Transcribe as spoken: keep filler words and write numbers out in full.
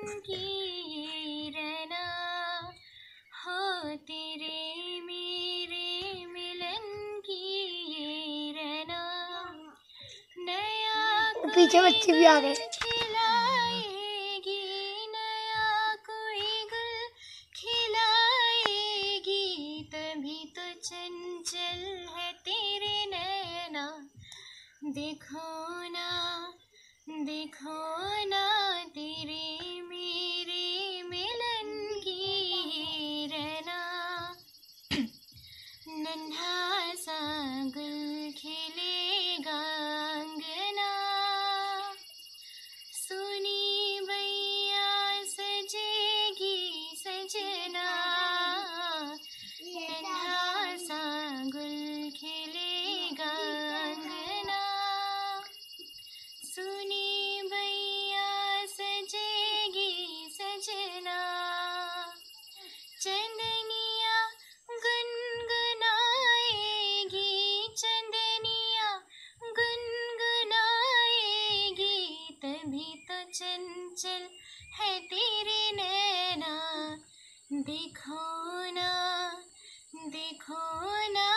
की ये रहना हो, तेरे मेरे मिलन की ये रहना। नया पीछे बच्चे भी आ गए। खिलाएगी, नया कोई गुल खिलाएगी, तभी तो चंचल है तेरे नैना। देखो ना देखो ना, तेरे मेरे मिलन की रहना। नन्हा सा गुल खिलेगा अंगना, सुनी बैया सजेगी सजना। नन्हा सा गुल खिलेगा अंगना, सुनी बैया सजेगी सजना। चंदनिया गुनगुनाएगी, चंदनिया गुनगुनाएगी, तभी तो चंचल है तेरे नैना। देखो ना देखो ना,